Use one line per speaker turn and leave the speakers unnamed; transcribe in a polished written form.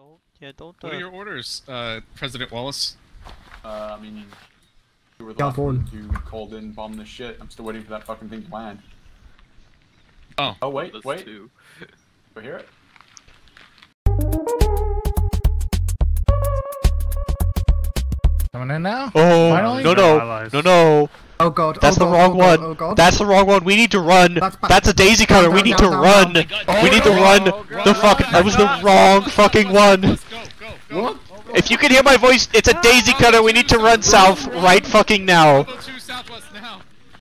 Don't.
What are your orders, President Wallace?
I mean, you were the last one to called in, bomb this shit. I'm still waiting for that fucking thing to land.
Oh.
Oh wait. We hear it?
Coming in now?
Oh,
Finally?
no.
Oh god.
That's the wrong one.
Oh god.
That's the wrong one. We need to run. That's a daisy cutter. We need to run. We need to run. The fuck. That was the wrong fucking one.
Let's go.
What?
If you can hear my voice, it's a daisy cutter. We need to run south right fucking now.